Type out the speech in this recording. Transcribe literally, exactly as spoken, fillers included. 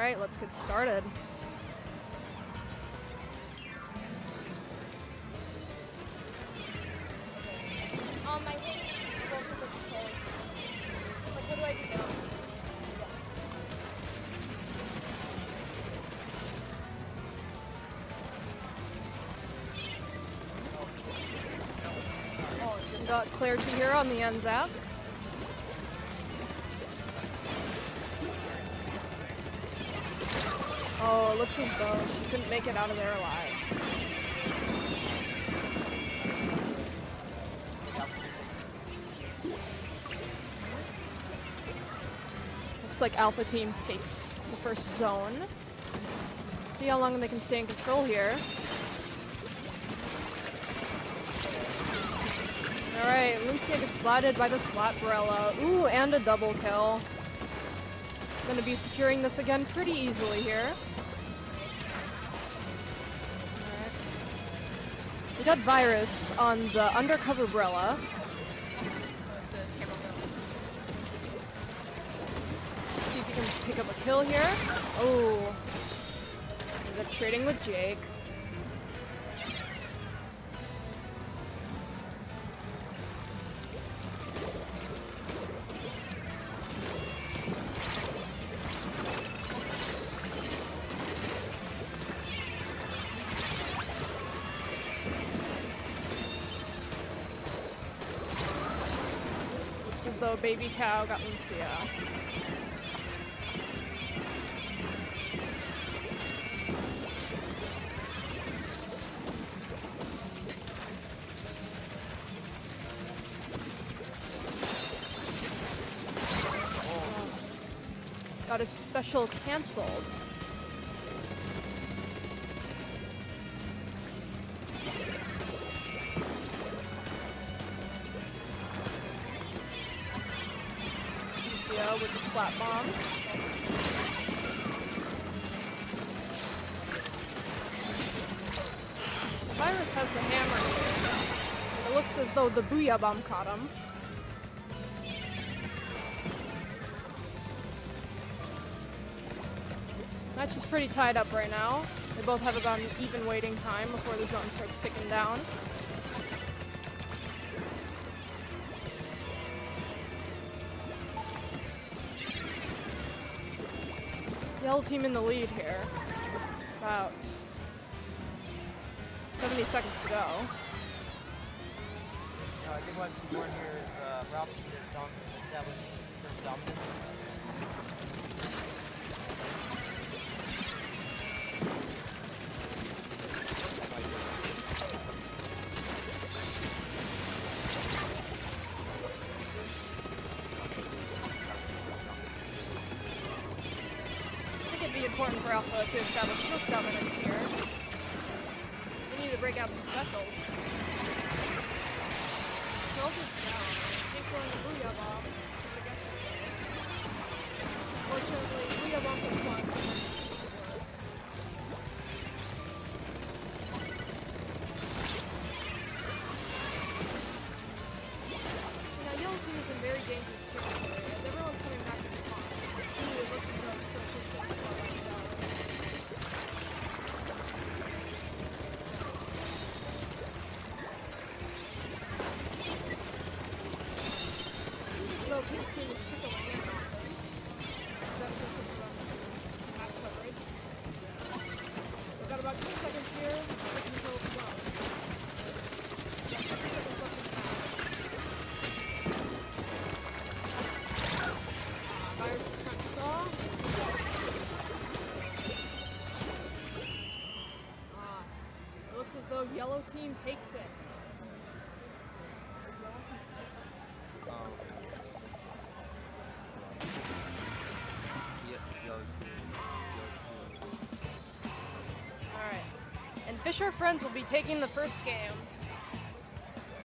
Alright, let's get started. Um, I think both of the controls. Like, what do I do now? Oh, we got clarity here on the end zap. Oh, it looks as though she couldn't make it out of there alive. Looks like Alpha Team takes the first zone. See how long they can stay in control here. Alright, Lucia gets splatted by the Splat Barella. Ooh, and a double kill. Gonna be securing this again pretty easily here. Alright. We got Virus on the undercover Barella. See if he can pick up a kill here. Oh. They're trading with Jake. As though baby cow got Lucia. Got a special canceled. With the splat bombs. The Virus has the hammer here. It looks as though the Booyah Bomb caught him. Match is pretty tied up right now. They both have about an even waiting time before the zone starts ticking down. Yellow team in the lead here. About seventy seconds to go. Uh, good one to warn here is uh, Ralph is dom established first dominance. Important for Alpha to establish first dominance here. They need to break out some specials. So Alpha's down. Take one the Booyah Bomb. Fortunately, Booyah Bomb was one. Now, Yellow Team is in very dangerous territory as everyone's coming back to the spawn. Ooh, it looks as though it's still pushing the spot right now. So, Pink Team is trickling in on them. That's just a half coverage. We've got about two seconds here. We can go well. Two seconds left in the half. Virus is trying to stall. Ah, it looks as though Yellow Team takes it. Um, Alright. And Fisher Friends will be taking the first game.